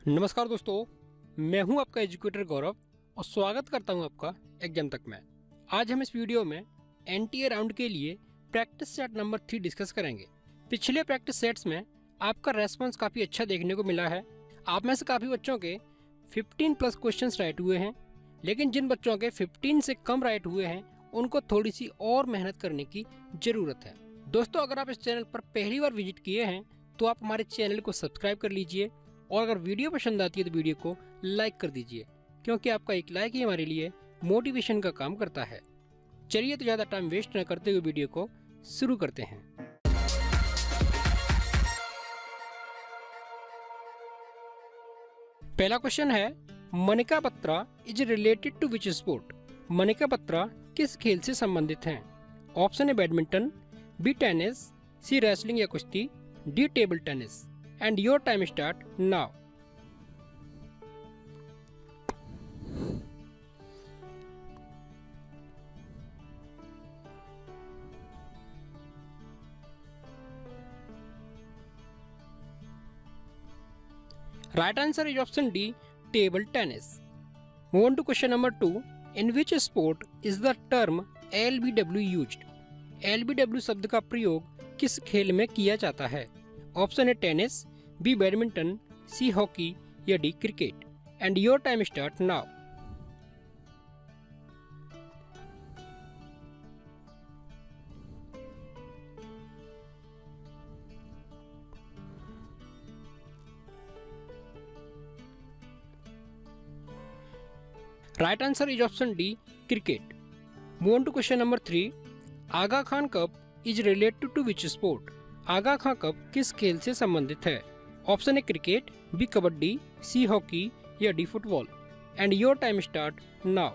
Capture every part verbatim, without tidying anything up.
नमस्कार दोस्तों, मैं हूं आपका एजुकेटर गौरव और स्वागत करता हूं आपका एग्जाम तक में। आज हम इस वीडियो में एनटीए राउंड के लिए practice set number three discuss करेंगे। पिछले प्रैक्टिस सेट्स में आपका रेस्पॉन्स काफ़ी अच्छा देखने को मिला है। आप में से काफ़ी बच्चों के पंद्रह प्लस क्वेश्चंस राइट हुए हैं, लेकिन जिन बच्चों के पंद्रह से कम राइट हुए हैं उनको थोड़ी सी और मेहनत करने की ज़रूरत है। दोस्तों, अगर आप इस चैनल पर पहली बार विजिट किए हैं तो आप हमारे चैनल को सब्सक्राइब कर लीजिए और अगर वीडियो पसंद आती है तो वीडियो को लाइक कर दीजिए, क्योंकि आपका एक लाइक ही हमारे लिए मोटिवेशन का काम करता है। चलिए तो ज़्यादा टाइम वेस्ट न करते हुए वीडियो को शुरू करते हैं। पहला क्वेश्चन है, Manika Batra is related to which sport? Manika Batra किस खेल से संबंधित हैं? ऑप्शन है badminton, B tennis, C wrestling या कुश्ती, D table tennis. And your time start now. Right answer is option D, table tennis. Move on to question number two. In which sport is the term L B W used? L B W शब्द का प्रयोग किस खेल में किया जाता है? Option है tennis, B badminton, C hockey या D cricket. And your time start now. Right answer is option D, cricket. Move on to question number three. Aga Khan cup is related to which sport? Aga Khan cup किस खेल से संबंधित है? Option है cricket, B kabaddi, C hockey या D football. And your time start now.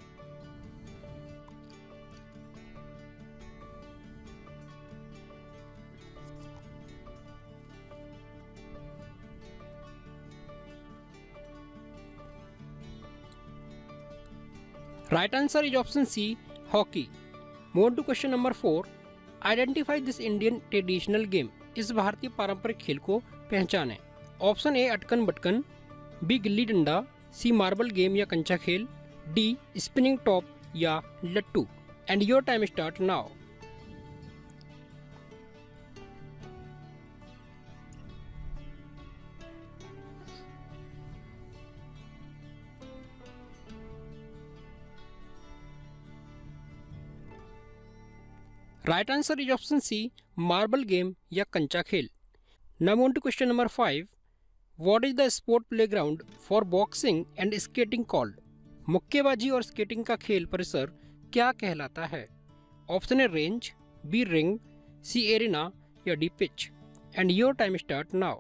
Right answer is option C, hockey. Move on to question number four. Identify this Indian traditional game. इस भारतीय पारंपरिक खेल को पहचानें। Option A अटकन बटकन, B gilli danda, C marble game या कंचा खेल, डी स्पिनिंग टॉप या लट्टू। And your time start now. Right answer is option C, marble game या कंचा खेल। Now on to question number five. What is the sport playground for boxing and skating called? मुक्केबाजी और skating का खेल परिसर क्या कहलाता है? ऑप्शन है range, B ring, C arena या D pitch. And your time start now.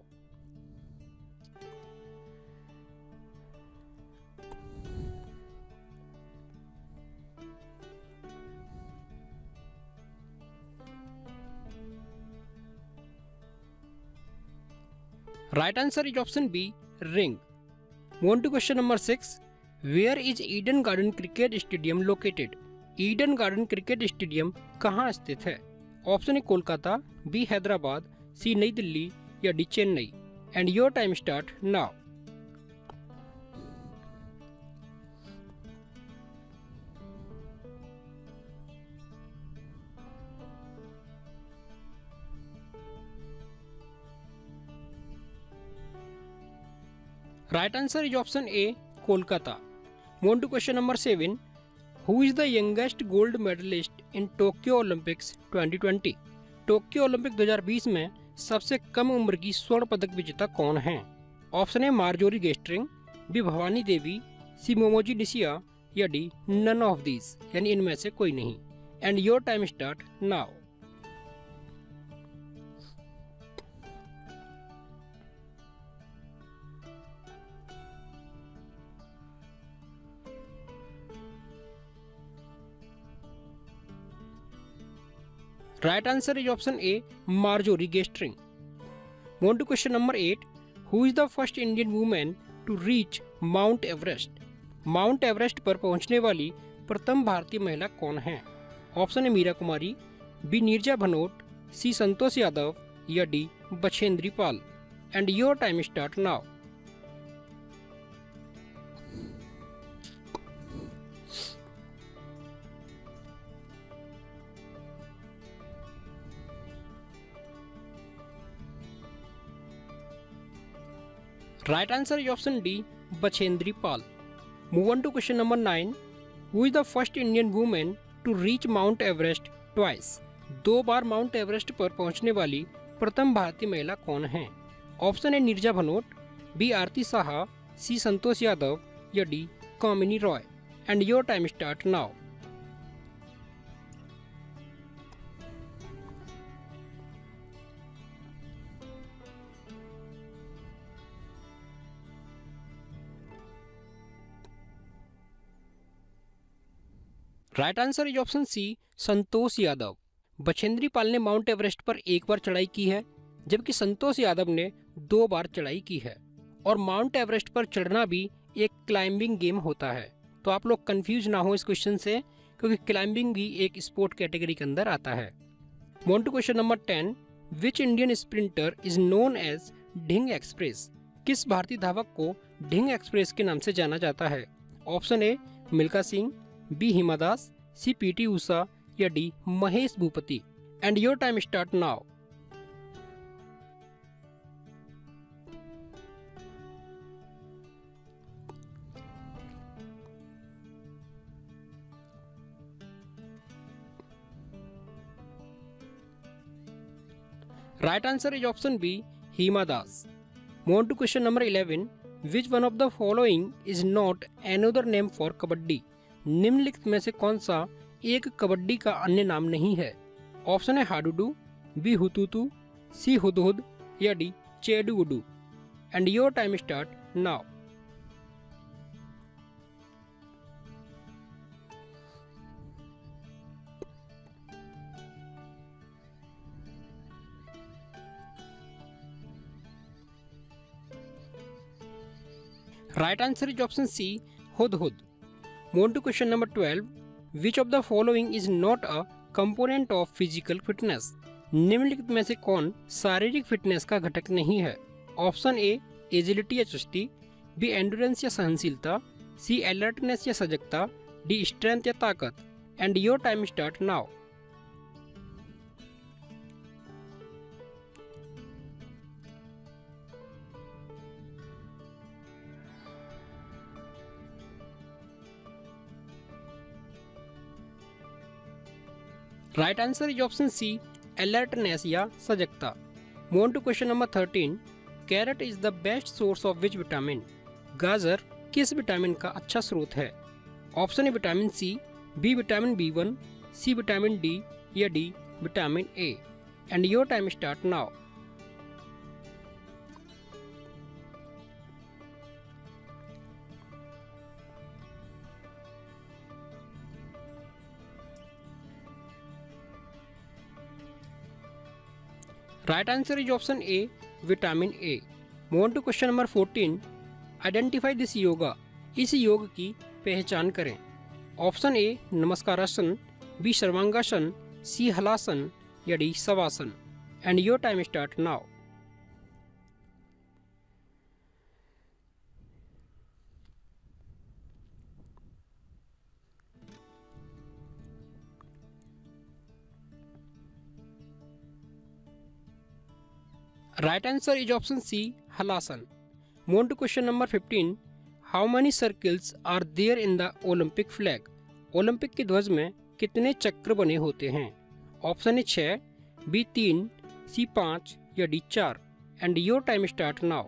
Right answer is option B, ring. Move on to question number six. Where is Eden Garden Cricket Stadium located? Eden Garden Cricket Stadium कहाँ स्थित है? Option है Kolkata, B Hyderabad, सी नई दिल्ली या D Chennai. And your time start now. Right answer is option A, Kolkata. Move on to question number seven. Who is the youngest gold medalist in Tokyo Olympics twenty twenty? Tokyo Olympics दो हज़ार बीस में सबसे कम उम्र की स्वर्ण पदक विजेता कौन है? ऑप्शन है Marjorie Gestring, B Bhavani Devi, C Momiji Nishiya या डी नन ऑफ दीज, यानी इनमें से कोई नहीं। And your time start now. Right answer is option A, Marjorie Gestring. Move on to question number eight. Who is the first Indian woman to reach Mount Everest? Mount Everest पर पहुंचने वाली प्रथम भारतीय महिला कौन है? ऑप्शन है Meera Kumari, B Neerja Bhanot, C Santosh Yadav या D Bachendri Pal. And your time start now. Right answer is option D, Bachendri Pal. Move on to question number nine. Who is the first Indian woman to reach Mount Everest twice? दो बार mount Everest पर पहुंचने वाली प्रथम भारतीय महिला कौन है? Option A Neerja Bhanot, B Aarti Saha, C Santosh Yadav या D Kamini Roy. And your time start now. Right answer is option C, Santosh Yadav. Bachendri Pal ने माउंट एवरेस्ट पर एक बार चढ़ाई की है, जबकि संतोष यादव ने दो बार चढ़ाई की है. और माउंट एवरेस्ट पर चढ़ना भी एक क्लाइंबिंग गेम होता है, तो आप लोग कंफ्यूज ना हो इस क्वेश्चन से, क्योंकि क्लाइंबिंग भी एक स्पोर्ट कैटेगरी के अंदर आता है. Move on to question number ten. Which Indian sprinter is known as Dhing Express? किस भारतीय धावक को ढिंग एक्सप्रेस के नाम से जाना जाता है? Option A Milkha Singh, B Hima Das, C PT Usha या D Mahesh Bhupathi. And your time start now. Right answer is option B, Hima Das. Move on to question number eleven. Which one of the following is not another name for kabaddi? निम्नलिखित में से कौन सा एक कबड्डी का अन्य नाम नहीं है? ऑप्शन है हाडुडू, बी हुतुतु, सी हुदहुद या D chedugudu. And your time start now. Right answer is option C, Hudhud. Move to question number twelve. Which of the following is not a component of physical fitness? निम्नलिखित में से कौन शारीरिक fitness का घटक नहीं है? ऑप्शन ए एजिलिटी या चुस्ती, बी एंडोरेंस या सहनशीलता, सी अलर्टनेस या सजगता, डी स्ट्रेंथ या ताकत. And your time start now. Right answer is option C, alertness या सजगता. Move on to question number thirteen. Carrot is the best source of which vitamin? गाजर किस विटामिन का अच्छा स्रोत है? Option A vitamin C, B vitamin B one, C vitamin D या D vitamin A. And your time start now. Right answer is option A, vitamin A. Move on to question number fourteen. Identify this yoga. इस योग की पहचान करें. Option A namaskarasana, B sarvangasana, C halasana या D shavasana. And your time start now. Right answer is option C, Halasan. Move on to question number fifteen. How many circles are there in the Olympic flag? Olympic के ध्वज में कितने चक्र बने होते हैं? Option A छः, बी तीन, सी पाँच या डी चार. And your time start now.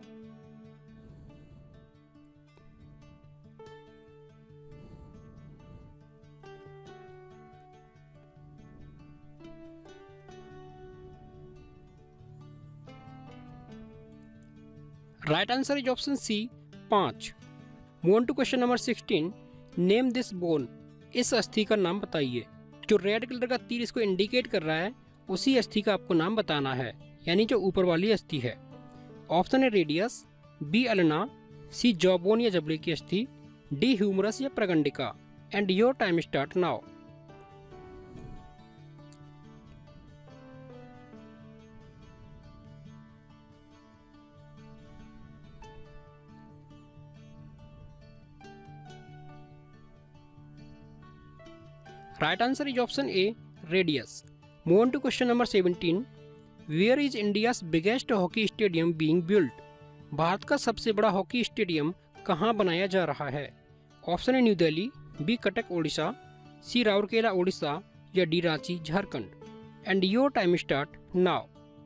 Right answer is option C, पाँच. Move on to question number sixteen. Name this bone. इस अस्थि का नाम बताइए. जो रेड कलर का तीर इसको इंडिकेट कर रहा है, उसी अस्थि का आपको नाम बताना है, यानी जो ऊपर वाली अस्थि है. ऑप्शन है radius, B ulna, C jawbone या जबड़े की अस्थि, डी ह्यूमरस या प्रगंडिका. And your time start now. Right answer is option A, radius. Move on to question number seventeen. Where is India's biggest hockey stadium being built? Bharat का सबसे बड़ा hockey stadium कहाँ बनाया जा रहा है? Option A New Delhi, B Cuttack Odisha, C Rourkela Odisha या D Ranchi Jharkhand. And your time start now.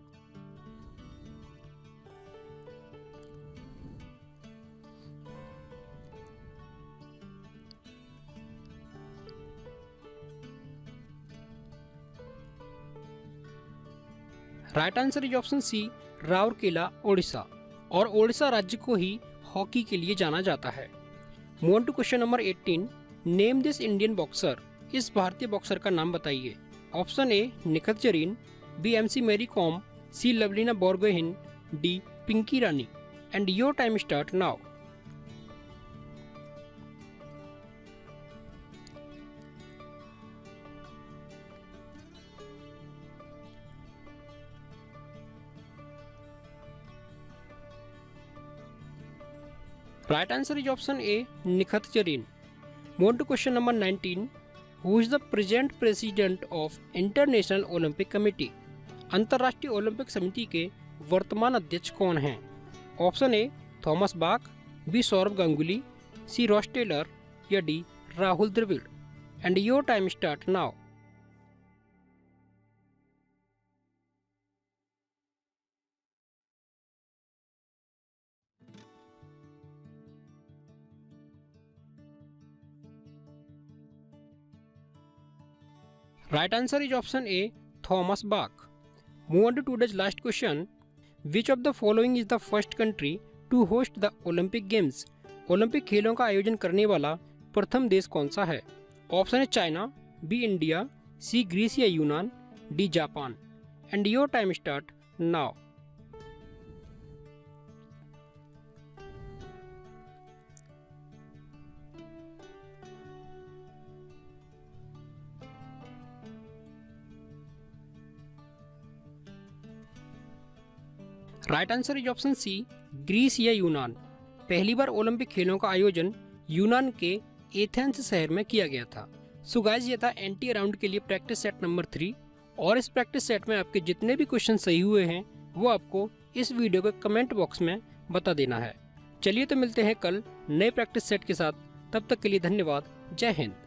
Right answer is option C Rourkela Odisha. और ओडिशा राज्य को ही हॉकी के लिए जाना जाता है। Move on to question number eighteen. Name this Indian boxer. इस भारतीय बॉक्सर का नाम बताइए। Option A Nikhat Zareen, B M C Mary Kom, C Lovlina Borgohain, D Pinki Rani. And your time start now. Right answer is option A Nikhat Zareen. Move on to question number nineteen. Who is the present president of International Olympic Committee. अंतर्राष्ट्रीय Olympic समिति के वर्तमान अध्यक्ष कौन हैं? Option A Thomas Bach, B Sourav Ganguly, C Ross Taylor या D Rahul Dravid. And your time start now. Right answer is option A, Thomas Bach. Move on to today's last question. Which of the following is the first country to host the Olympic Games? Olympic खेलों का आयोजन करने वाला प्रथम देश कौन सा है? ऑप्शन है China, B India, C Greece या यूनान, D Japan. And your time start now. Right answer is option C Greece या यूनान। पहली बार ओलंपिक खेलों का आयोजन यूनान के एथेंस शहर में किया गया था। सो गाइस, ये था एंटी राउंड के लिए प्रैक्टिस सेट नंबर थ्री। और इस प्रैक्टिस सेट में आपके जितने भी क्वेश्चन सही हुए हैं वो आपको इस वीडियो के कमेंट बॉक्स में बता देना है। चलिए तो मिलते हैं कल नए प्रैक्टिस सेट के साथ। तब तक के लिए धन्यवाद। जय हिंद।